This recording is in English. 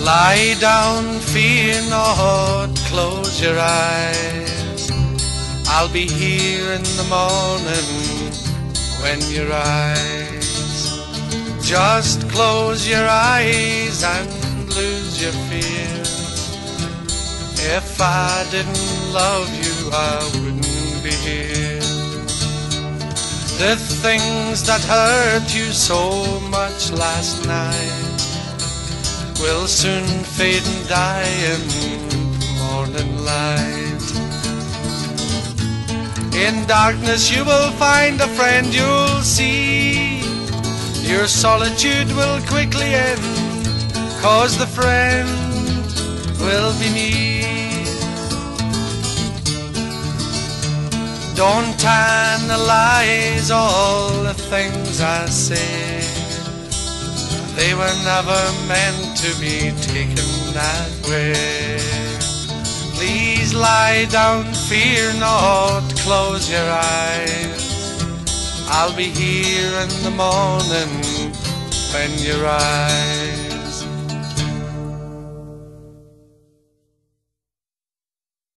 Lie down, fear not, close your eyes. I'll be here in the morning when you rise. Just close your eyes and lose your fear. If I didn't love you, I wouldn't be here. The things that hurt you so much last night will soon fade and die in the morning light. In darkness you will find a friend you'll see. Your solitude will quickly end, 'cause the friend will be me. Don't analyze all the things I say. They were never meant to be taken that way. Please lie down, fear not, close your eyes. I'll be here in the morning when you rise.